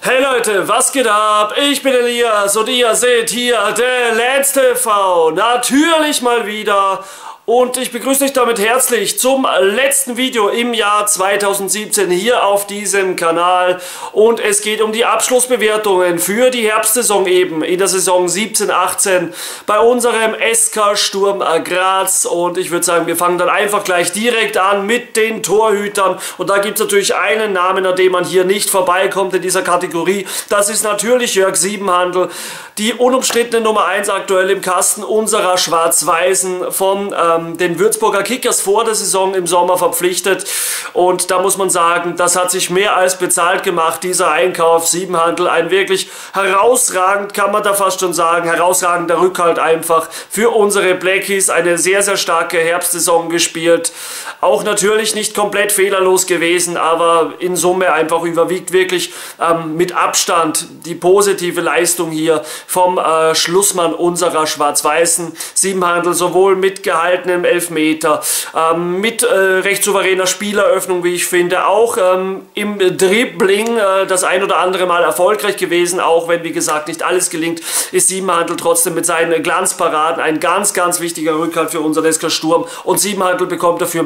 Hey Leute, was geht ab? Ich bin Elias und ihr seht hier der Lance TV. Natürlich mal wieder. Und ich begrüße euch damit herzlich zum letzten Video im Jahr 2017 hier auf diesem Kanal. Und es geht um die Abschlussbewertungen für die Herbstsaison eben in der Saison 17/18 bei unserem SK Sturm Graz. Und ich würde sagen, wir fangen dann einfach gleich direkt an mit den Torhütern. Und da gibt es natürlich einen Namen, an dem man hier nicht vorbeikommt in dieser Kategorie. Das ist natürlich Jörg Siebenhandel, die unumstrittene Nummer 1 aktuell im Kasten unserer Schwarz-Weißen von den Würzburger Kickers vor der Saison im Sommer verpflichtet. Und da muss man sagen, das hat sich mehr als bezahlt gemacht, dieser Einkauf. Siebenhandel, ein wirklich herausragend, kann man da fast schon sagen, herausragender Rückhalt einfach für unsere Blackies. Eine sehr, sehr starke Herbstsaison gespielt. Auch natürlich nicht komplett fehlerlos gewesen, aber in Summe einfach überwiegt wirklich mit Abstand die positive Leistung hier vom Schlussmann unserer Schwarz-Weißen. Siebenhandel sowohl mit gehaltenem Elfmeter, mit recht souveräner Spieleröffnung, wie ich finde, auch im Dribbling das ein oder andere Mal erfolgreich gewesen, auch wenn, wie gesagt, nicht alles gelingt, ist Siebenhandel trotzdem mit seinen Glanzparaden ein ganz, ganz wichtiger Rückhalt für unseren SK Sturm. Und Siebenhandel bekommt dafür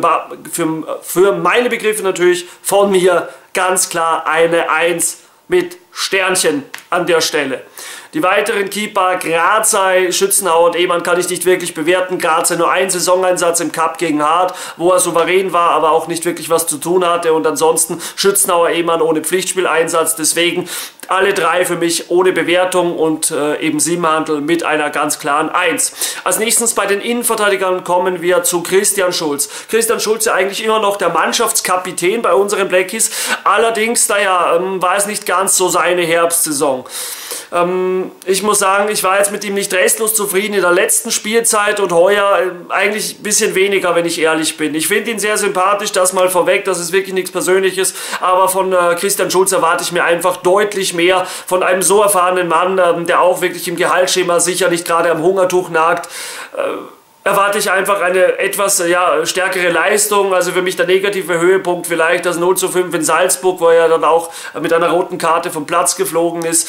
für meine Begriffe natürlich von mir ganz klar eine 1 mit Sternchen an der Stelle. Die weiteren Keeper, Grazei, Schützenhauer und Ehmann kann ich nicht wirklich bewerten. Grazei nur ein Saisoneinsatz im Cup gegen Hart, wo er souverän war, aber auch nicht wirklich was zu tun hatte. Und ansonsten Schützenhauer, Ehmann ohne Pflichtspieleinsatz. Deswegen alle drei für mich ohne Bewertung und eben Siebenhandel mit einer ganz klaren 1. Als nächstes bei den Innenverteidigern kommen wir zu Christian Schulz. Christian Schulz ja eigentlich immer noch der Mannschaftskapitän bei unseren Blackies. Allerdings, naja, war es nicht ganz so seine Herbstsaison. Ich muss sagen, ich war jetzt mit ihm nicht restlos zufrieden in der letzten Spielzeit und heuer eigentlich ein bisschen weniger, wenn ich ehrlich bin. Ich finde ihn sehr sympathisch, das mal vorweg, das ist wirklich nichts Persönliches, aber von Christian Schulz erwarte ich mir einfach deutlich mehr von einem so erfahrenen Mann, der auch wirklich im Gehaltsschema sicher nicht gerade am Hungertuch nagt. Erwarte ich einfach eine etwas stärkere Leistung. Also für mich der negative Höhepunkt vielleicht das 0:5 in Salzburg, wo er dann auch mit einer roten Karte vom Platz geflogen ist.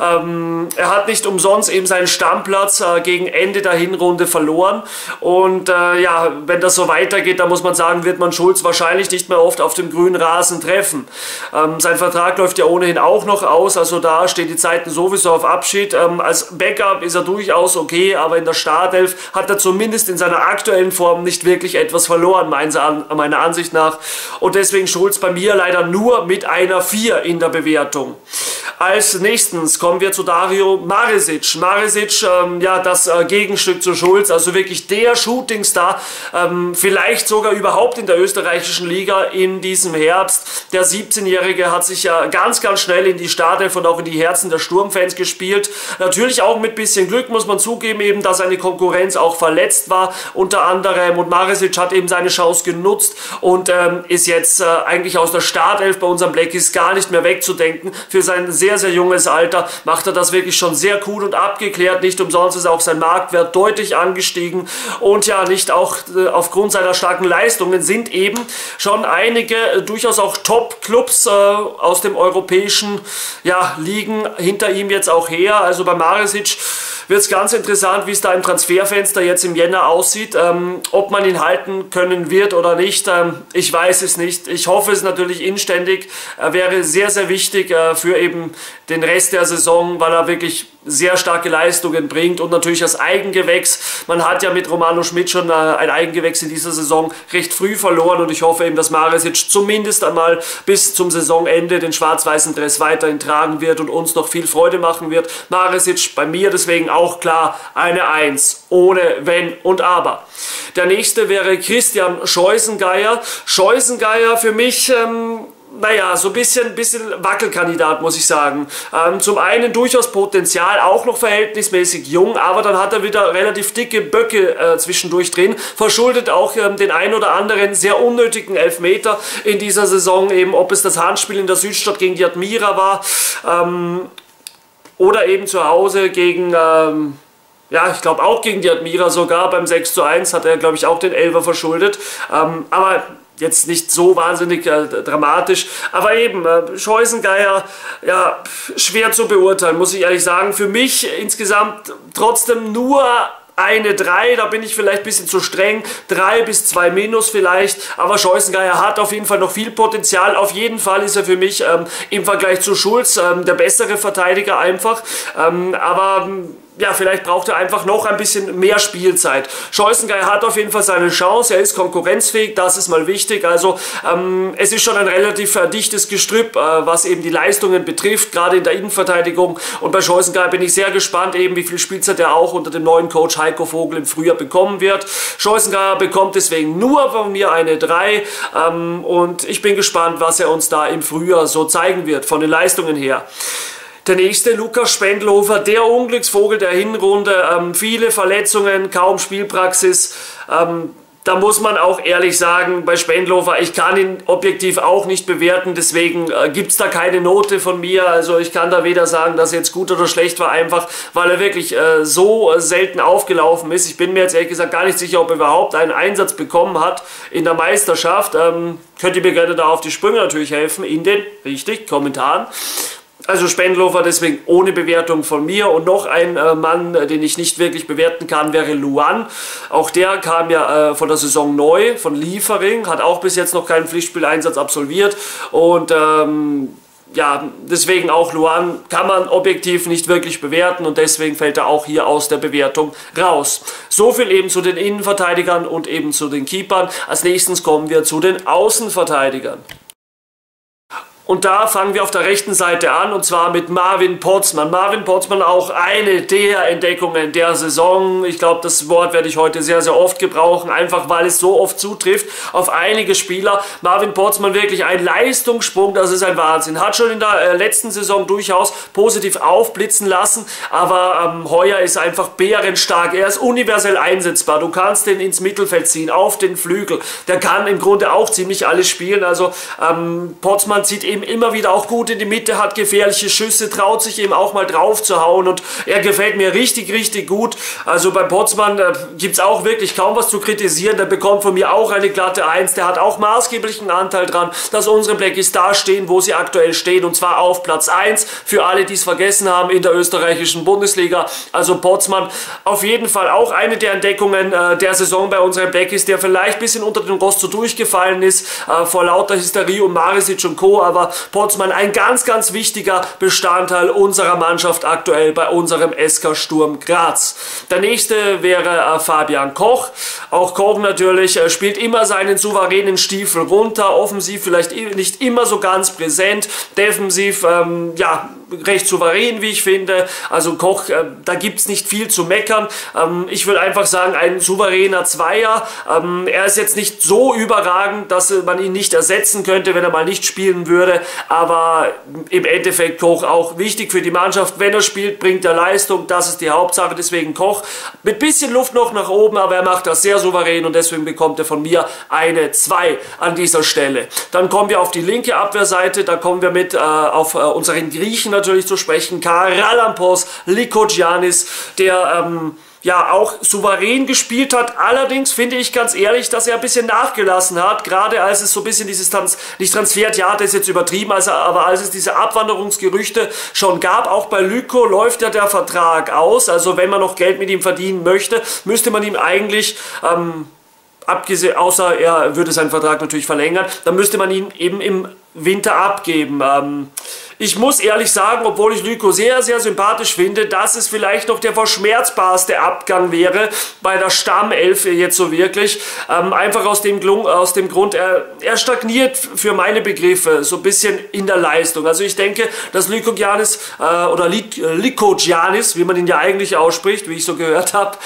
Er hat nicht umsonst eben seinen Stammplatz gegen Ende der Hinrunde verloren. Und wenn das so weitergeht, dann muss man sagen, wird man Schulz wahrscheinlich nicht mehr oft auf dem grünen Rasen treffen. Sein Vertrag läuft ja ohnehin auch noch aus, also da stehen die Zeiten sowieso auf Abschied. Als Backup ist er durchaus okay, aber in der Startelf hat er zumindest in seiner aktuellen Form nicht wirklich etwas verloren, meiner Ansicht nach. Und deswegen Schulz bei mir leider nur mit einer 4 in der Bewertung. Als nächstes kommen wir zu Dario Maresic. Maresic, das Gegenstück zu Schulz, also wirklich der Shootingstar, vielleicht sogar überhaupt in der österreichischen Liga in diesem Herbst. Der 17-Jährige hat sich ja ganz, ganz schnell in die Startelf und auch in die Herzen der Sturmfans gespielt. Natürlich auch mit bisschen Glück, muss man zugeben, eben, dass seine Konkurrenz auch verletzt war, unter anderem, und Maresic hat eben seine Chance genutzt und ist jetzt eigentlich aus der Startelf bei unseren Blackies gar nicht mehr wegzudenken. Für sein sehr, sehr junges Alter macht er das wirklich schon sehr cool und abgeklärt. Nicht umsonst ist auch sein Marktwert deutlich angestiegen und ja, nicht auch aufgrund seiner starken Leistungen sind eben schon einige durchaus auch Top-Clubs aus dem europäischen Ligen hinter ihm jetzt auch her. Also bei Maresic wird es ganz interessant, wie es da im Transferfenster jetzt im Jänner aussieht. Ob man ihn halten können wird oder nicht, ich weiß es nicht. Ich hoffe es natürlich inständig. Er wäre sehr, sehr wichtig für eben den Rest der Saison, weil er wirklich sehr starke Leistungen bringt und natürlich als Eigengewächs. Man hat ja mit Romano Schmidt schon ein Eigengewächs in dieser Saison recht früh verloren und ich hoffe eben, dass Maresic zumindest einmal bis zum Saisonende den schwarz-weißen Dress weiterhin tragen wird und uns noch viel Freude machen wird. Maresic bei mir deswegen auch klar eine 1, ohne Wenn und Aber. Der nächste wäre Christian Scheusengeier. Scheusengeier für mich so ein bisschen Wackelkandidat, muss ich sagen. Zum einen durchaus Potenzial, auch noch verhältnismäßig jung, aber dann hat er wieder relativ dicke Böcke zwischendurch drin, verschuldet auch den ein oder anderen sehr unnötigen Elfmeter in dieser Saison, eben ob es das Handspiel in der Südstadt gegen die Admira war oder eben zu Hause gegen ich glaube auch gegen die Admira sogar, beim 6:1 hat er, glaube ich, auch den Elfer verschuldet. Aber jetzt nicht so wahnsinnig dramatisch, aber eben, Scheusengeier, ja, schwer zu beurteilen, muss ich ehrlich sagen. Für mich insgesamt trotzdem nur eine 3, da bin ich vielleicht ein bisschen zu streng, 3 bis 2 minus vielleicht, aber Scheusengeier hat auf jeden Fall noch viel Potenzial. Auf jeden Fall ist er für mich im Vergleich zu Schulz der bessere Verteidiger einfach, aber ja, vielleicht braucht er einfach noch ein bisschen mehr Spielzeit. Scheusengeier hat auf jeden Fall seine Chance, er ist konkurrenzfähig, das ist mal wichtig. Also es ist schon ein relativ dichtes Gestrüpp, was eben die Leistungen betrifft, gerade in der Innenverteidigung. Und bei Scheusengeier bin ich sehr gespannt, eben wie viel Spielzeit er auch unter dem neuen Coach Heiko Vogel im Frühjahr bekommen wird. Scheusengeier bekommt deswegen nur von mir eine 3 und ich bin gespannt, was er uns da im Frühjahr so zeigen wird, von den Leistungen her. Der nächste, Lukas Spendlhofer, der Unglücksvogel der Hinrunde, viele Verletzungen, kaum Spielpraxis. Da muss man auch ehrlich sagen, bei Spendlhofer, ich kann ihn objektiv auch nicht bewerten, deswegen gibt es da keine Note von mir. Also ich kann da weder sagen, dass er jetzt gut oder schlecht war, einfach weil er wirklich so selten aufgelaufen ist. Ich bin mir jetzt ehrlich gesagt gar nicht sicher, ob er überhaupt einen Einsatz bekommen hat in der Meisterschaft. Könnt ihr mir gerne da auf die Sprünge natürlich helfen, in den, richtig, Kommentaren. Also Spendlhofer deswegen ohne Bewertung von mir. Und noch ein Mann, den ich nicht wirklich bewerten kann, wäre Luan. Auch der kam ja von der Saison neu, von Liefering, hat auch bis jetzt noch keinen Pflichtspieleinsatz absolviert. Und ja, deswegen auch Luan kann man objektiv nicht wirklich bewerten und deswegen fällt er auch hier aus der Bewertung raus. So viel eben zu den Innenverteidigern und eben zu den Keepern. Als nächstes kommen wir zu den Außenverteidigern. Und da fangen wir auf der rechten Seite an, und zwar mit Marvin Potzmann. Marvin Potzmann, auch eine der Entdeckungen der Saison. Ich glaube, das Wort werde ich heute sehr, sehr oft gebrauchen, einfach weil es so oft zutrifft auf einige Spieler. Marvin Potzmann wirklich ein Leistungssprung, das ist ein Wahnsinn. Hat schon in der letzten Saison durchaus positiv aufblitzen lassen, aber heuer ist einfach bärenstark. Er ist universell einsetzbar. Du kannst den ins Mittelfeld ziehen, auf den Flügel. Der kann im Grunde auch ziemlich alles spielen. Also Potzmann zieht eben immer wieder auch gut in die Mitte, hat gefährliche Schüsse, traut sich eben auch mal drauf zu hauen und er gefällt mir richtig, richtig gut. Also bei Potzmann gibt es auch wirklich kaum was zu kritisieren. Der bekommt von mir auch eine glatte 1. Der hat auch maßgeblichen Anteil dran, dass unsere Blackies da stehen, wo sie aktuell stehen, und zwar auf Platz 1. Für alle, die es vergessen haben, in der österreichischen Bundesliga. Also Potzmann auf jeden Fall auch eine der Entdeckungen der Saison bei unseren Blackies, der vielleicht ein bisschen unter den Roster durchgefallen ist, vor lauter Hysterie um Marisic und Co., aber Potzmann ein ganz, ganz wichtiger Bestandteil unserer Mannschaft aktuell bei unserem SK Sturm Graz. Der nächste wäre Fabian Koch. Auch Koch natürlich spielt immer seinen souveränen Stiefel runter, offensiv vielleicht nicht immer so ganz präsent, defensiv ja, recht souverän, wie ich finde. Also Koch, da gibt es nicht viel zu meckern. Ich will einfach sagen, ein souveräner Zweier. Er ist jetzt nicht so überragend, dass man ihn nicht ersetzen könnte, wenn er mal nicht spielen würde. Aber im Endeffekt Koch auch wichtig für die Mannschaft. Wenn er spielt, bringt er Leistung. Das ist die Hauptsache. Deswegen Koch mit bisschen Luft noch nach oben, aber er macht das sehr souverän und deswegen bekommt er von mir eine 2 an dieser Stelle. Dann kommen wir auf die linke Abwehrseite. Da kommen wir mit auf unseren Griechen natürlich zu sprechen. Karalampos Lykogiannis, der ja auch souverän gespielt hat. Allerdings finde ich ganz ehrlich, dass er ein bisschen nachgelassen hat, gerade als es so ein bisschen dieses nicht Transfertheater ist jetzt übertrieben, aber als es diese Abwanderungsgerüchte schon gab, auch bei Lyko läuft ja der Vertrag aus, also wenn man noch Geld mit ihm verdienen möchte, müsste man ihm eigentlich abgesehen, außer er würde seinen Vertrag natürlich verlängern, dann müsste man ihn eben im Winter abgeben. Ich muss ehrlich sagen, obwohl ich Lyko sehr, sehr sympathisch finde, dass es vielleicht noch der verschmerzbarste Abgang wäre bei der Stammelf jetzt so wirklich. Einfach aus dem Grund, er stagniert für meine Begriffe so ein bisschen in der Leistung. Also ich denke, dass Lykogiannis oder Lykogiannis, wie man ihn ja eigentlich ausspricht, wie ich so gehört habe,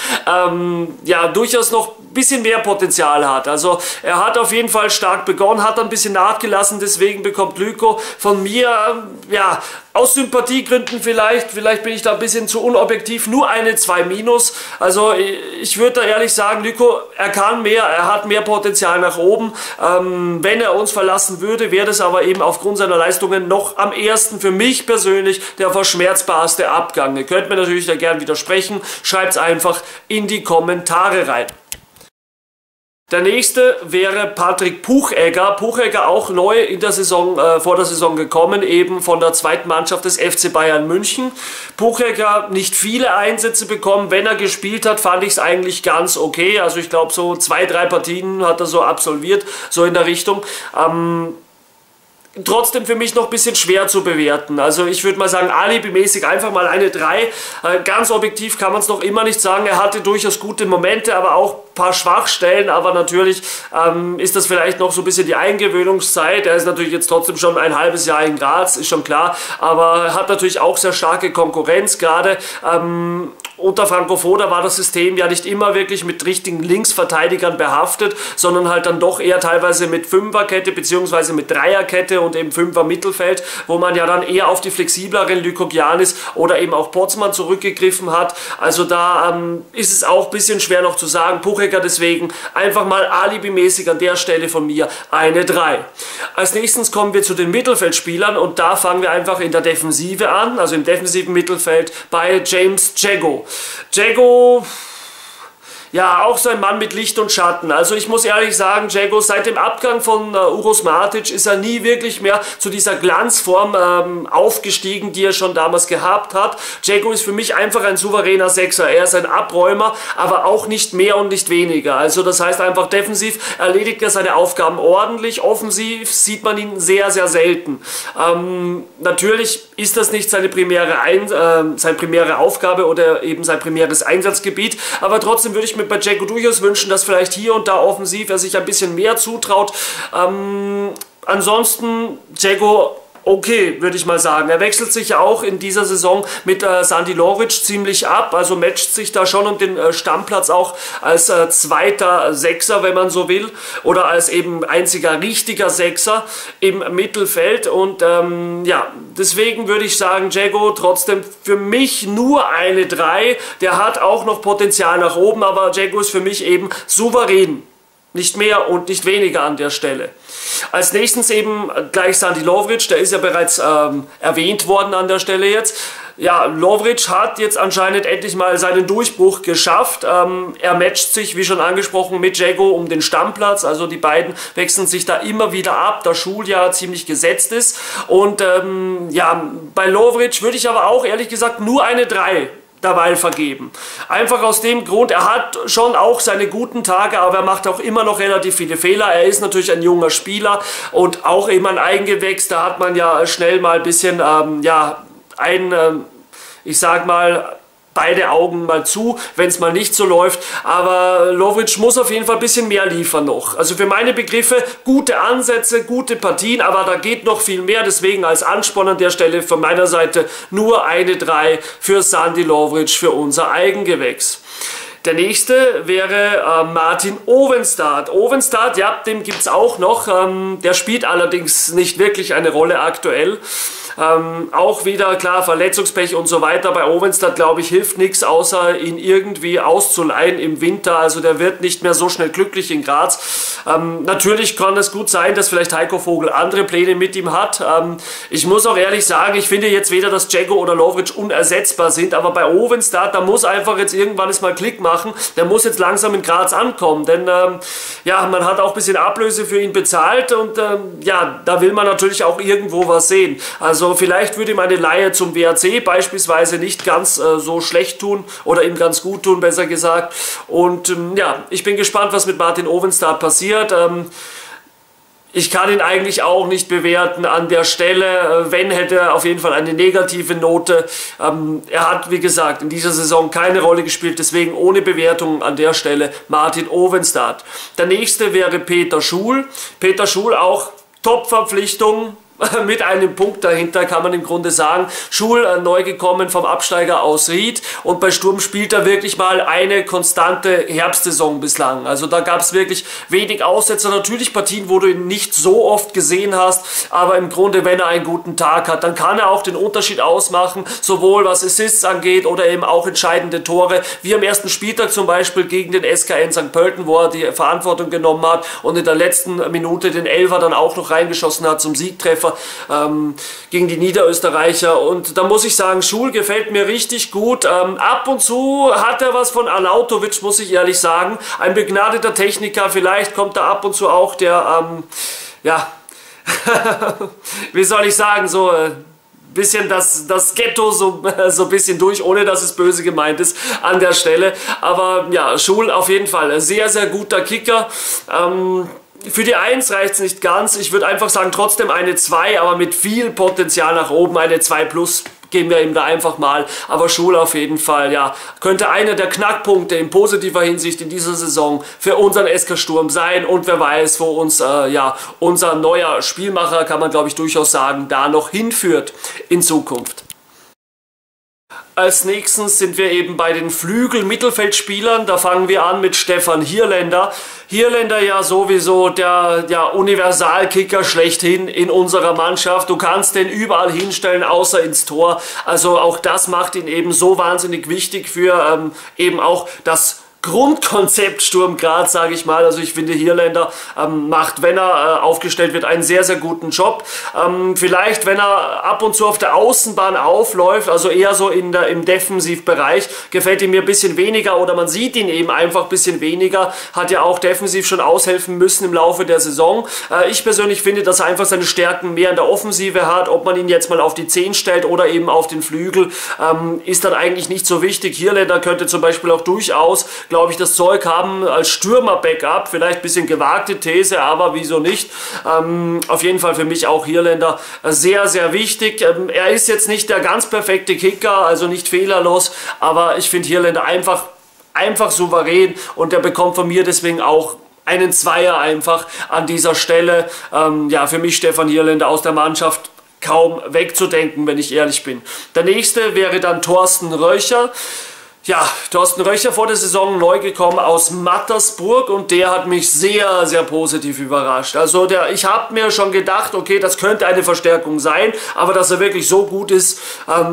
ja durchaus noch ein bisschen mehr Potenzial hat. Also er hat auf jeden Fall stark begonnen, hat ein bisschen nachgelassen, deswegen bekommt Lyko von mir, ja, aus Sympathiegründen vielleicht bin ich da ein bisschen zu unobjektiv, nur eine 2-. Also ich würde da ehrlich sagen, Lyko, er kann mehr, er hat mehr Potenzial nach oben. Wenn er uns verlassen würde, wäre das aber eben aufgrund seiner Leistungen noch am ehesten für mich persönlich der verschmerzbarste Abgang. Ihr könnt mir natürlich da gern widersprechen, schreibt es einfach in die Kommentare rein. Der nächste wäre Patrick Puchegger. Puchegger auch neu in der Saison, vor der Saison gekommen, eben von der zweiten Mannschaft des FC Bayern München. Puchegger nicht viele Einsätze bekommen. Wenn er gespielt hat, fand ich es eigentlich ganz okay. Also ich glaube, so 2, 3 Partien hat er so absolviert, so in der Richtung. Trotzdem für mich noch ein bisschen schwer zu bewerten. Also ich würde mal sagen, alibimäßig einfach mal eine 3. Ganz objektiv kann man es noch immer nicht sagen. Er hatte durchaus gute Momente, aber auch ein paar Schwachstellen. Aber natürlich ist das vielleicht noch so ein bisschen die Eingewöhnungszeit. Er ist natürlich jetzt trotzdem schon ein halbes Jahr in Graz, ist schon klar. Aber er hat natürlich auch sehr starke Konkurrenz gerade. Unter Franco Foda war das System ja nicht immer wirklich mit richtigen Linksverteidigern behaftet, sondern halt dann doch eher teilweise mit Fünferkette bzw. mit Dreierkette und eben Fünfer Mittelfeld, wo man ja dann eher auf die flexibleren Lykogiannis oder eben auch Potzmann zurückgegriffen hat. Also da ist es auch ein bisschen schwer noch zu sagen. Puchegger deswegen einfach mal alibimäßig an der Stelle von mir eine 3. Als nächstes kommen wir zu den Mittelfeldspielern und da fangen wir einfach in der Defensive an, also im defensiven Mittelfeld bei James Dzeko. Dzeko, ja, auch so ein Mann mit Licht und Schatten. Also ich muss ehrlich sagen, Dzeko, seit dem Abgang von Uros Matic ist er nie wirklich mehr zu dieser Glanzform aufgestiegen, die er schon damals gehabt hat. Dzeko ist für mich einfach ein souveräner Sechser. Er ist ein Abräumer, aber auch nicht mehr und nicht weniger. Also das heißt einfach, defensiv erledigt er seine Aufgaben ordentlich. Offensiv sieht man ihn sehr, sehr selten. Natürlich ist das nicht seine primäre Aufgabe oder eben sein primäres Einsatzgebiet, aber trotzdem würde ich mir bei Dzeko durchaus wünschen, dass vielleicht hier und da offensiv er sich ein bisschen mehr zutraut. Ansonsten Dzeko okay, würde ich mal sagen. Er wechselt sich ja auch in dieser Saison mit Sandy Lovric ziemlich ab, also matcht sich da schon um den Stammplatz auch als zweiter Sechser, wenn man so will, oder als eben einziger richtiger Sechser im Mittelfeld und ja, deswegen würde ich sagen, Dzeko trotzdem für mich nur eine 3, der hat auch noch Potenzial nach oben, aber Dzeko ist für mich eben souverän. Nicht mehr und nicht weniger an der Stelle. Als nächstes eben gleich Sandy Lovric, der ist ja bereits erwähnt worden an der Stelle jetzt. Ja, Lovric hat jetzt anscheinend endlich mal seinen Durchbruch geschafft. Er matcht sich, wie schon angesprochen, mit Dzeko um den Stammplatz. Also die beiden wechseln sich da immer wieder ab, da Schuljahr ziemlich gesetzt ist. Und ja, bei Lovric würde ich aber auch ehrlich gesagt nur eine 3 dabei vergeben. Einfach aus dem Grund, er hat schon auch seine guten Tage, aber er macht auch immer noch relativ viele Fehler. Er ist natürlich ein junger Spieler und auch eben ein Eigengewächs, da hat man ja schnell mal ein bisschen, ja, ich sag mal, beide Augen mal zu, wenn es mal nicht so läuft, aber Lovric muss auf jeden Fall ein bisschen mehr liefern noch. Also für meine Begriffe gute Ansätze, gute Partien, aber da geht noch viel mehr, deswegen als Ansporn an der Stelle von meiner Seite nur eine 3 für Sandy Lovric, für unser Eigengewächs. Der nächste wäre Martin Ovenstad. Ovenstad, ja, dem gibt es auch noch. Der spielt allerdings nicht wirklich eine Rolle aktuell. Auch wieder, klar, Verletzungspech und so weiter. Bei Ovenstad, glaube ich, hilft nichts, außer ihn irgendwie auszuleihen im Winter. Also der wird nicht mehr so schnell glücklich in Graz. Natürlich kann es gut sein, dass vielleicht Heiko Vogel andere Pläne mit ihm hat. Ich muss auch ehrlich sagen, ich finde jetzt weder, dass Dzeko oder Lovric unersetzbar sind, aber bei Ovenstad, da muss einfach jetzt irgendwann mal Klick machen. Der muss jetzt langsam in Graz ankommen, denn ja, man hat auch ein bisschen Ablöse für ihn bezahlt und ja, da will man natürlich auch irgendwo was sehen. Also vielleicht würde ihm eine Leihe zum WRC beispielsweise nicht ganz so schlecht tun oder ihm ganz gut tun, besser gesagt. Und ja, ich bin gespannt, was mit Martin Ovenstad passiert. Ich kann ihn eigentlich auch nicht bewerten an der Stelle. Wenn, hätte er auf jeden Fall eine negative Note. Er hat, wie gesagt, in dieser Saison keine Rolle gespielt, deswegen ohne Bewertung an der Stelle Martin Ovenstad. Der nächste wäre Peter Schul. Peter Schul auch Top-Verpflichtung. Mit einem Punkt dahinter kann man im Grunde sagen, Schul neu gekommen vom Absteiger aus Ried und bei Sturm spielt er wirklich mal eine konstante Herbstsaison bislang. Also da gab es wirklich wenig Aussetzer, natürlich Partien, wo du ihn nicht so oft gesehen hast, aber im Grunde, wenn er einen guten Tag hat, dann kann er auch den Unterschied ausmachen, sowohl was Assists angeht oder eben auch entscheidende Tore, wie am ersten Spieltag zum Beispiel gegen den SKN St. Pölten, wo er die Verantwortung genommen hat und in der letzten Minute den Elfer dann auch noch reingeschossen hat zum Siegtreffer. Tor gegen die Niederösterreicher. Und da muss ich sagen, Schul gefällt mir richtig gut. Ab und zu hat er was von Arnautovic, muss ich ehrlich sagen. Ein begnadeter Techniker, vielleicht kommt da ab und zu auch der, ja, wie soll ich sagen, so bisschen das Ghetto so ein bisschen durch, ohne dass es böse gemeint ist an der Stelle. Aber ja, Schul auf jeden Fall sehr, sehr guter Kicker. Für die 1 reicht es nicht ganz. Ich würde einfach sagen, trotzdem eine 2, aber mit viel Potenzial nach oben, eine 2+. Geben wir ihm da einfach mal, aber Schul auf jeden Fall, ja, könnte einer der Knackpunkte in positiver Hinsicht in dieser Saison für unseren SK Sturm sein und wer weiß, wo uns, ja, unser neuer Spielmacher, kann man glaube ich durchaus sagen, da noch hinführt in Zukunft. Als nächstes sind wir eben bei den Flügel-Mittelfeldspielern. Da fangen wir an mit Stefan Hierländer. Hierländer ja sowieso der Universalkicker schlechthin in unserer Mannschaft. Du kannst den überall hinstellen, außer ins Tor. Also auch das macht ihn eben so wahnsinnig wichtig für eben auch das Grundkonzept Sturm Graz, sage ich mal. Also ich finde, Hierländer macht, wenn er aufgestellt wird, einen sehr, sehr guten Job. Vielleicht, wenn er ab und zu auf der Außenbahn aufläuft, also eher so im Defensivbereich, gefällt ihm mir ein bisschen weniger oder man sieht ihn eben einfach ein bisschen weniger. Hat ja auch defensiv schon aushelfen müssen im Laufe der Saison. Ich persönlich finde, dass er einfach seine Stärken mehr in der Offensive hat. Ob man ihn jetzt mal auf die 10 stellt oder eben auf den Flügel, ist dann eigentlich nicht so wichtig. Hierländer könnte zum Beispiel auch durchaus, glaube ich, das Zeug haben als Stürmer-Backup. Vielleicht ein bisschen gewagte These, aber wieso nicht? Auf jeden Fall für mich auch Hierländer sehr, sehr wichtig. Er ist jetzt nicht der ganz perfekte Kicker, also nicht fehlerlos, aber ich finde Hierländer einfach souverän und der bekommt von mir deswegen auch einen Zweier einfach an dieser Stelle. Ja, für mich Stefan Hierländer aus der Mannschaft kaum wegzudenken, wenn ich ehrlich bin. Der nächste wäre dann Thorsten Röcher. Ja, Thorsten Röcher vor der Saison neu gekommen aus Mattersburg und der hat mich sehr, sehr positiv überrascht. Also ich habe mir schon gedacht, okay, das könnte eine Verstärkung sein, aber dass er wirklich so gut ist,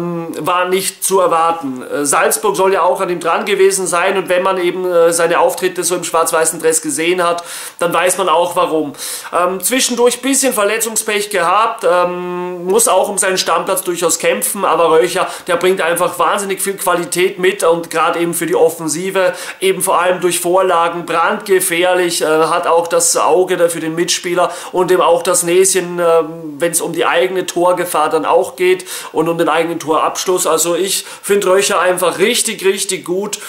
war nicht zu erwarten. Salzburg soll ja auch an ihm dran gewesen sein und wenn man eben seine Auftritte so im schwarz-weißen Dress gesehen hat, dann weiß man auch warum. Zwischendurch ein bisschen Verletzungspech gehabt, muss auch um seinen Stammplatz durchaus kämpfen, aber Röcher, der bringt einfach wahnsinnig viel Qualität mit und gerade eben für die Offensive, eben vor allem durch Vorlagen, brandgefährlich, hat auch das Auge da für den Mitspieler und eben auch das Näschen, wenn es um die eigene Torgefahr dann auch geht und um den eigenen Torabschluss. Also ich finde Röcher einfach richtig, richtig gut.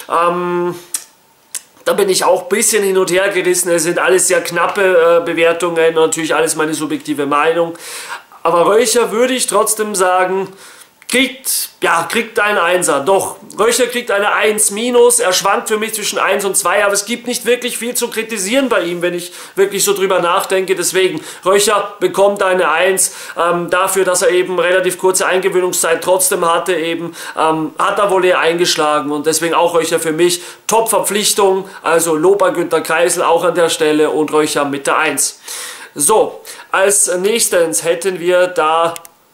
Da bin ich auch ein bisschen hin und her gerissen. Es sind alles sehr knappe Bewertungen, natürlich alles meine subjektive Meinung. Aber Röcher würde ich trotzdem sagen, kriegt einen Einser. Doch, Röcher kriegt eine 1-. Er schwankt für mich zwischen 1 und 2, aber es gibt nicht wirklich viel zu kritisieren bei ihm, wenn ich wirklich so drüber nachdenke. Deswegen, Röcher bekommt eine 1. Dafür, dass er eben relativ kurze Eingewöhnungszeit trotzdem hatte, eben hat er wohl eher eingeschlagen und deswegen auch Röcher für mich Top-Verpflichtung. Also Lob an Günter Kreisel auch an der Stelle und Röcher mit der 1. So, als nächstes hätten wir da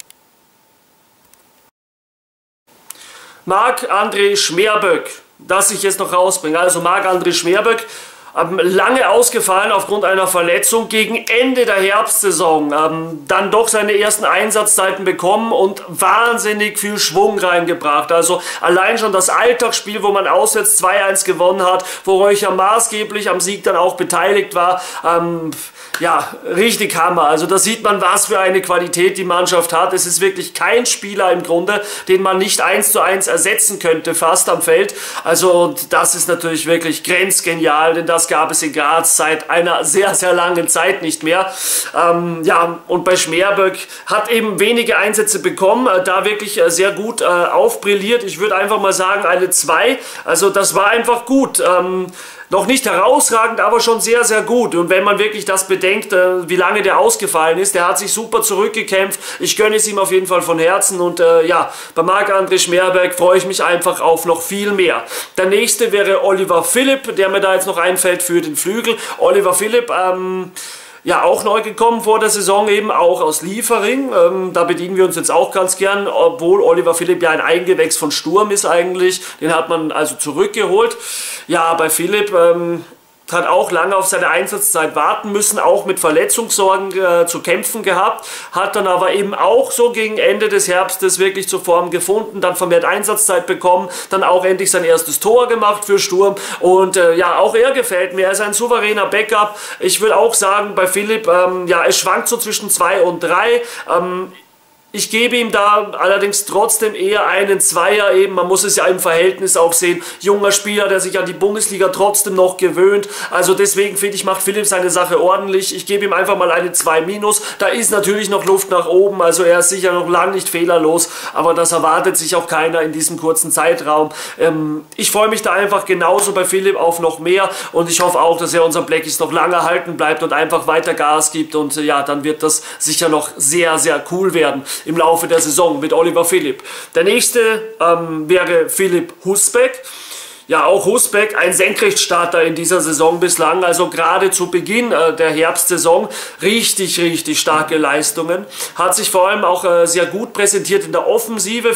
Marc-André Schmerböck, das ich jetzt noch rausbringe. Also Marc-André Schmerböck, lange ausgefallen aufgrund einer Verletzung, gegen Ende der Herbstsaison dann doch seine ersten Einsatzzeiten bekommen und wahnsinnig viel Schwung reingebracht. Also allein schon das Alltagsspiel, wo man auswärts 2-1 gewonnen hat, wo Röcher maßgeblich am Sieg dann auch beteiligt war, ja, richtig Hammer. Also da sieht man, was für eine Qualität die Mannschaft hat. Es ist wirklich kein Spieler im Grunde, den man nicht 1:1 ersetzen könnte, fast am Feld. Also das ist natürlich wirklich grenzgenial, denn das gab es in Graz seit einer sehr, sehr langen Zeit nicht mehr. Ja, und bei Schmerböck hat eben wenige Einsätze bekommen, da wirklich sehr gut aufbrilliert. Ich würde einfach mal sagen, eine 2. Also das war einfach gut. Noch nicht herausragend, aber schon sehr, sehr gut. Und wenn man wirklich das bedenkt, wie lange der ausgefallen ist, der hat sich super zurückgekämpft. Ich gönne es ihm auf jeden Fall von Herzen. Und ja, bei Marc-André Schmerböck freue ich mich einfach auf noch viel mehr. Der nächste wäre Oliver Philipp, der mir da jetzt noch einfällt für den Flügel. Oliver Philipp, ja, auch neu gekommen vor der Saison, eben auch aus Liefering. Da bedienen wir uns jetzt auch ganz gern, obwohl Oliver Philipp ja ein Eingewächs von Sturm ist eigentlich. Den hat man also zurückgeholt. Ja, bei Philipp, hat auch lange auf seine Einsatzzeit warten müssen, auch mit Verletzungssorgen zu kämpfen gehabt, hat dann aber eben auch so gegen Ende des Herbstes wirklich zur Form gefunden, dann vermehrt Einsatzzeit bekommen, dann auch endlich sein erstes Tor gemacht für Sturm und ja, auch er gefällt mir, er ist ein souveräner Backup. Ich will auch sagen, bei Philipp, ja, es schwankt so zwischen 2 und 3, ich gebe ihm da allerdings trotzdem eher einen Zweier eben, man muss es ja im Verhältnis auch sehen, junger Spieler, der sich an die Bundesliga trotzdem noch gewöhnt, also deswegen finde ich, macht Philipp seine Sache ordentlich, ich gebe ihm einfach mal eine 2-, da ist natürlich noch Luft nach oben, also er ist sicher noch lange nicht fehlerlos, aber das erwartet sich auch keiner in diesem kurzen Zeitraum. Ich freue mich da einfach genauso bei Philipp auf noch mehr und ich hoffe auch, dass er unseren Blackies noch lange halten bleibt und einfach weiter Gas gibt und ja, dann wird das sicher noch sehr, sehr cool werden im Laufe der Saison mit Oliver Philipp. Der nächste wäre Philipp Husbeck. Ja, auch Husbeck, ein Senkrechtstarter in dieser Saison bislang, also gerade zu Beginn der Herbstsaison richtig, richtig starke Leistungen. Hat sich vor allem auch sehr gut präsentiert in der Offensive.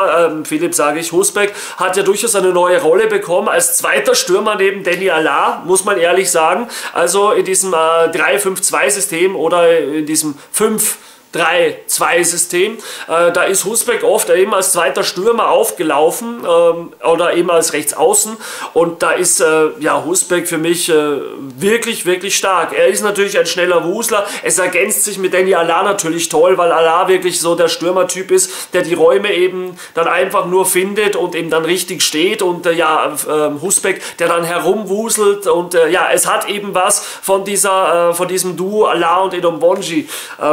Husbeck hat ja durchaus eine neue Rolle bekommen als zweiter Stürmer neben Danny Alla, muss man ehrlich sagen. Also in diesem 3-5-2-System oder in diesem 5-3-2-System. Da ist Husbeck oft eben als zweiter Stürmer aufgelaufen oder eben als Rechtsaußen und da ist ja, Husbeck für mich wirklich, wirklich stark. Er ist natürlich ein schneller Wusler, es ergänzt sich mit Danny Alla natürlich toll, weil Alla wirklich so der Stürmertyp ist, der die Räume eben dann einfach nur findet und eben dann richtig steht und ja, Husbeck, der dann herumwuselt und ja, es hat eben was von diesem Duo Alla und Edombonji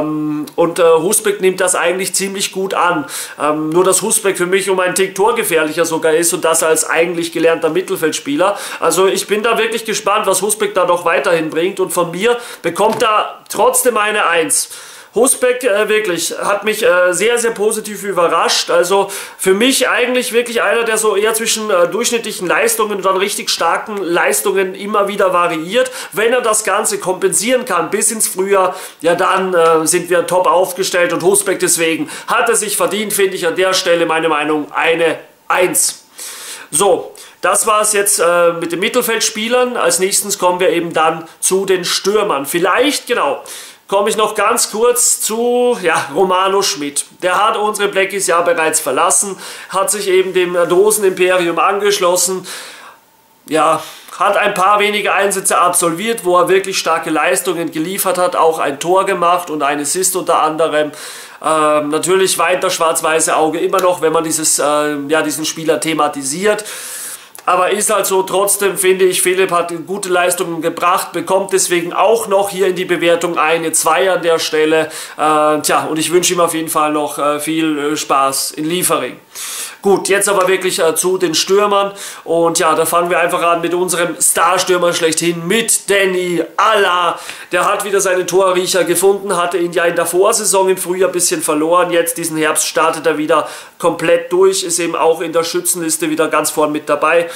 und Husbeck nimmt das eigentlich ziemlich gut an. Nur dass Husbeck für mich um einen Tick torgefährlicher sogar ist und das als eigentlich gelernter Mittelfeldspieler. Also ich bin da wirklich gespannt, was Husbeck da noch weiterhin bringt und von mir bekommt er trotzdem eine 1. Husbeck wirklich hat mich sehr, sehr positiv überrascht. Also für mich eigentlich wirklich einer, der so eher zwischen durchschnittlichen Leistungen und dann richtig starken Leistungen immer wieder variiert. Wenn er das Ganze kompensieren kann bis ins Frühjahr, ja dann sind wir top aufgestellt und Husbeck deswegen hat er sich verdient, finde ich an der Stelle, meine Meinung, eine 1. So, das war es jetzt mit den Mittelfeldspielern. Als nächstes kommen wir eben dann zu den Stürmern. Vielleicht, genau, komme ich noch ganz kurz zu Romano Schmid. Der hat unsere Blackies ja bereits verlassen, hat sich eben dem Dosen-Imperium angeschlossen, ja, hat ein paar wenige Einsätze absolviert, wo er wirklich starke Leistungen geliefert hat, auch ein Tor gemacht und ein Assist unter anderem. Natürlich weint das schwarz-weiße Auge immer noch, wenn man diesen Spieler thematisiert. Aber ist halt so, trotzdem finde ich, Philipp hat gute Leistungen gebracht, bekommt deswegen auch noch hier in die Bewertung eine 2 an der Stelle. Und ich wünsche ihm auf jeden Fall noch viel Spaß in Liefering. Gut, jetzt aber wirklich zu den Stürmern und ja, da fangen wir einfach an mit unserem Starstürmer schlechthin, mit Danny Alla. Der hat wieder seinen Torriecher gefunden, hatte ihn ja in der Vorsaison im Frühjahr ein bisschen verloren, jetzt diesen Herbst startet er wieder komplett durch, ist eben auch in der Schützenliste wieder ganz vorn mit dabei.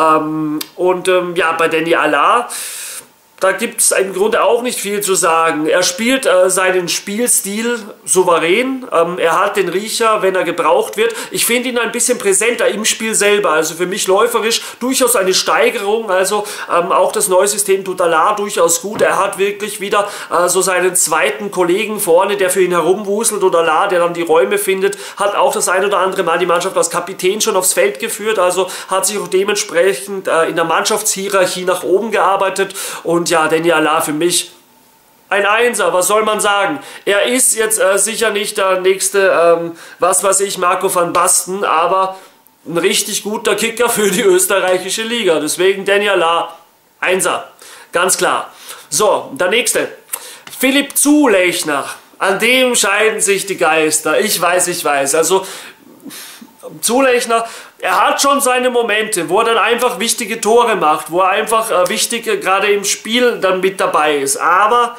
Ja, bei Danny Alla, da gibt es im Grunde auch nicht viel zu sagen. Er spielt seinen Spielstil souverän. Er hat den Riecher, wenn er gebraucht wird. Ich finde ihn ein bisschen präsenter im Spiel selber. Also für mich läuferisch durchaus eine Steigerung. Also auch das neue System tut Alla durchaus gut. Er hat wirklich wieder so seinen zweiten Kollegen vorne, der für ihn herumwuselt. Und Alla, der dann die Räume findet, hat auch das ein oder andere Mal die Mannschaft als Kapitän schon aufs Feld geführt. Also hat sich auch dementsprechend in der Mannschaftshierarchie nach oben gearbeitet. Und ja, Danny Alla für mich ein Einser, was soll man sagen? Er ist jetzt sicher nicht der nächste, was weiß ich, Marco van Basten, aber ein richtig guter Kicker für die österreichische Liga. Deswegen Danny Alla, Einser, ganz klar. So, der nächste, Philipp Zulechner. An dem scheiden sich die Geister. Ich weiß. Also Zulechner, er hat schon seine Momente, wo er dann einfach wichtige Tore macht, wo er einfach wichtig gerade im Spiel dann mit dabei ist. Aber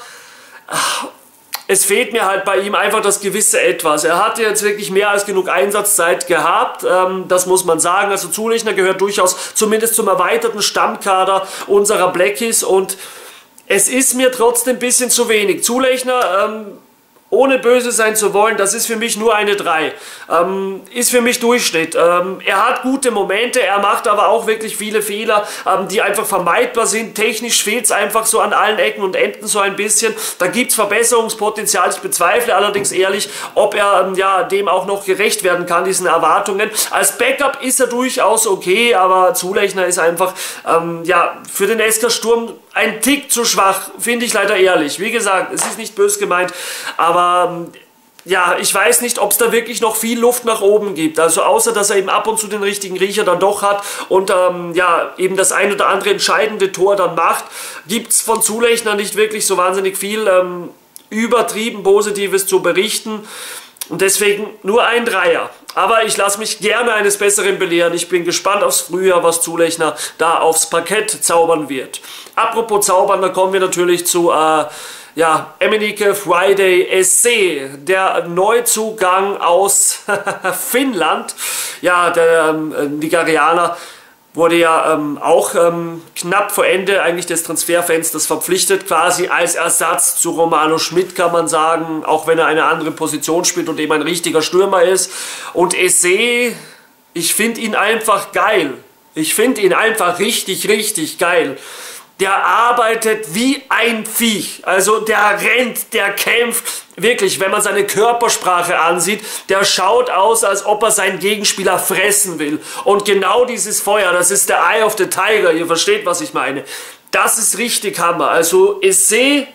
es fehlt mir halt bei ihm einfach das gewisse Etwas. Er hat jetzt wirklich mehr als genug Einsatzzeit gehabt, das muss man sagen. Also Zulechner gehört durchaus zumindest zum erweiterten Stammkader unserer Blackies und es ist mir trotzdem ein bisschen zu wenig. Zulechner ohne böse sein zu wollen, das ist für mich nur eine 3. Ist für mich Durchschnitt. Er hat gute Momente, er macht aber auch wirklich viele Fehler, die einfach vermeidbar sind. Technisch fehlt es einfach so an allen Ecken und Enden so ein bisschen. Da gibt es Verbesserungspotenzial. Ich bezweifle allerdings ehrlich, ob er ja, dem auch noch gerecht werden kann, diesen Erwartungen. Als Backup ist er durchaus okay, aber Zulechner ist einfach ja, für den SK Sturm ein Tick zu schwach, finde ich leider ehrlich. Wie gesagt, es ist nicht böse gemeint, aber ja, ich weiß nicht, ob es da wirklich noch viel Luft nach oben gibt. Also außer, dass er eben ab und zu den richtigen Riecher dann doch hat und ja, eben das ein oder andere entscheidende Tor dann macht, gibt es von Zulechner nicht wirklich so wahnsinnig viel übertrieben Positives zu berichten. Und deswegen nur ein Dreier. Aber ich lasse mich gerne eines Besseren belehren. Ich bin gespannt aufs Frühjahr, was Zulechner da aufs Parkett zaubern wird. Apropos zaubern, da kommen wir natürlich zu ja, Emenike Friday SC, der Neuzugang aus Finnland. Ja, der Nigerianer wurde ja auch knapp vor Ende eigentlich des Transferfensters verpflichtet, quasi als Ersatz zu Romano Schmidt, kann man sagen, auch wenn er eine andere Position spielt und eben ein richtiger Stürmer ist. Und Esse, ich finde ihn einfach geil. Ich finde ihn einfach richtig, richtig geil. Der arbeitet wie ein Viech, also der rennt, der kämpft, wirklich, wenn man seine Körpersprache ansieht, der schaut aus, als ob er seinen Gegenspieler fressen will. Und genau dieses Feuer, das ist der Eye of the Tiger, ihr versteht, was ich meine. Das ist richtig Hammer, also Esse,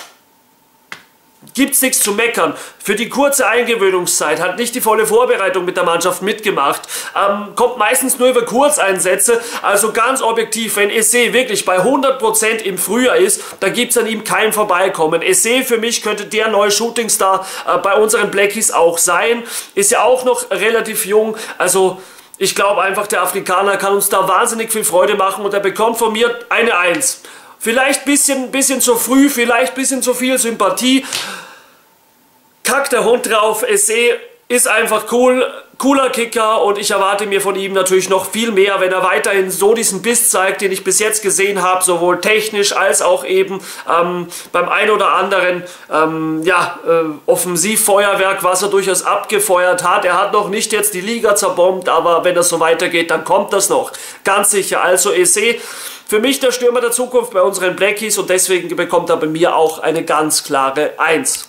gibt's nichts zu meckern. Für die kurze Eingewöhnungszeit, hat nicht die volle Vorbereitung mit der Mannschaft mitgemacht, kommt meistens nur über Kurzeinsätze, also ganz objektiv, wenn Esse wirklich bei 100% im Frühjahr ist, dann gibt es an ihm kein Vorbeikommen. Esse für mich könnte der neue Shootingstar bei unseren Blackies auch sein, ist ja auch noch relativ jung, also ich glaube einfach, der Afrikaner kann uns da wahnsinnig viel Freude machen und er bekommt von mir eine 1. Vielleicht ein bisschen zu früh, vielleicht ein bisschen zu viel Sympathie. Kackt der Hund drauf, Esse ist einfach cool, cooler Kicker und ich erwarte mir von ihm natürlich noch viel mehr, wenn er weiterhin so diesen Biss zeigt, den ich bis jetzt gesehen habe, sowohl technisch als auch eben beim ein oder anderen ja, Offensivfeuerwerk, was er durchaus abgefeuert hat. Er hat noch nicht jetzt die Liga zerbombt, aber wenn das so weitergeht, dann kommt das noch. Ganz sicher. Also Esse, für mich der Stürmer der Zukunft bei unseren Blackies und deswegen bekommt er bei mir auch eine ganz klare 1.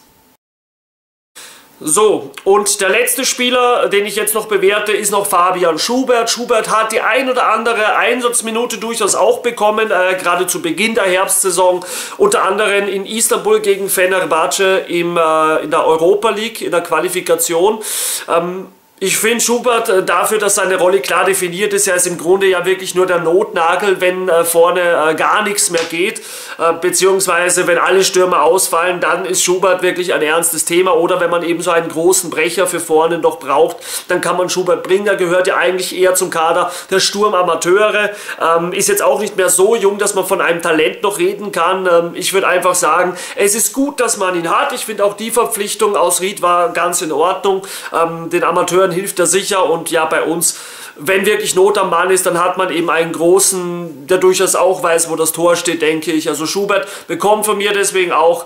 So, und der letzte Spieler, den ich jetzt noch bewerte, ist noch Fabian Schubert. Schubert hat die ein oder andere Einsatzminute durchaus auch bekommen, gerade zu Beginn der Herbstsaison, unter anderem in Istanbul gegen Fenerbahce in der Europa League, in der Qualifikation. Ich finde Schubert dafür, dass seine Rolle klar definiert ist, er ist im Grunde ja wirklich nur der Notnagel, wenn vorne gar nichts mehr geht, beziehungsweise wenn alle Stürmer ausfallen, dann ist Schubert wirklich ein ernstes Thema, oder wenn man eben so einen großen Brecher für vorne noch braucht, dann kann man Schubert bringen, er gehört ja eigentlich eher zum Kader der Sturmamateure, ist jetzt auch nicht mehr so jung, dass man von einem Talent noch reden kann. Ich würde einfach sagen, es ist gut, dass man ihn hat, ich finde auch die Verpflichtung aus Ried war ganz in Ordnung, den Amateuren hilft er sicher und ja, bei uns, wenn wirklich Not am Mann ist, dann hat man eben einen Großen, der durchaus auch weiß, wo das Tor steht, denke ich. Also Schubert bekommt von mir deswegen auch,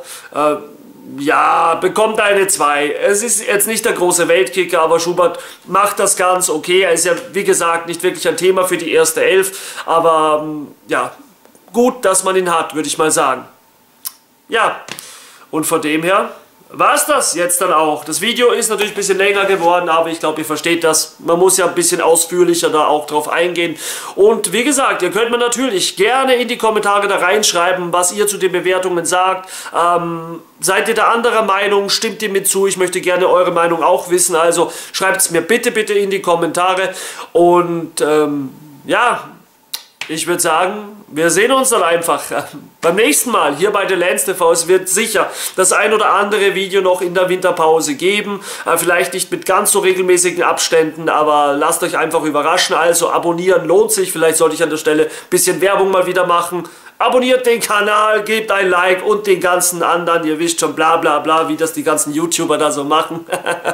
ja, bekommt eine 2. Es ist jetzt nicht der große Weltkicker, aber Schubert macht das ganz okay. Er ist ja, wie gesagt, nicht wirklich ein Thema für die erste Elf, aber ja, gut, dass man ihn hat, würde ich mal sagen. Ja, und von dem her war es das jetzt dann auch. Das Video ist natürlich ein bisschen länger geworden, aber ich glaube, ihr versteht das. Man muss ja ein bisschen ausführlicher da auch drauf eingehen. Und wie gesagt, ihr könnt mir natürlich gerne in die Kommentare da reinschreiben, was ihr zu den Bewertungen sagt. Seid ihr da anderer Meinung? Stimmt ihr mir zu? Ich möchte gerne eure Meinung auch wissen. Also schreibt es mir bitte, bitte in die Kommentare. Und ja, ich würde sagen, wir sehen uns dann einfach beim nächsten Mal hier bei The Lance TV. Es wird sicher das ein oder andere Video noch in der Winterpause geben. Vielleicht nicht mit ganz so regelmäßigen Abständen, aber lasst euch einfach überraschen. Also abonnieren lohnt sich. Vielleicht sollte ich an der Stelle ein bisschen Werbung mal wieder machen. Abonniert den Kanal, gebt ein Like und den ganzen anderen. Ihr wisst schon bla bla bla, wie das die ganzen YouTuber da so machen.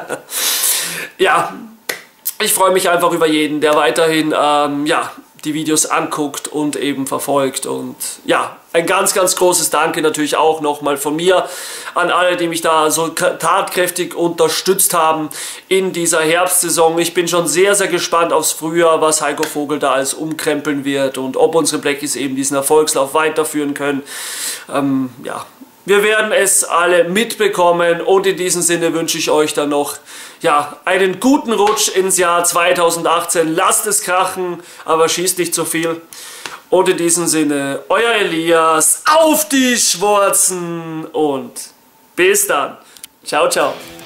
Ja, ich freue mich einfach über jeden, der weiterhin ja, die Videos anguckt und eben verfolgt. Und ja, ein ganz, ganz großes Danke natürlich auch nochmal von mir an alle, die mich da so tatkräftig unterstützt haben in dieser Herbstsaison. Ich bin schon sehr, sehr gespannt aufs Frühjahr, was Heiko Vogel da alles umkrempeln wird und ob unsere Blackies eben diesen Erfolgslauf weiterführen können. Ja, wir werden es alle mitbekommen und in diesem Sinne wünsche ich euch dann noch einen guten Rutsch ins Jahr 2018. Lasst es krachen, aber schießt nicht zu viel. Und in diesem Sinne, euer Elias, auf die Schwarzen und bis dann. Ciao, ciao.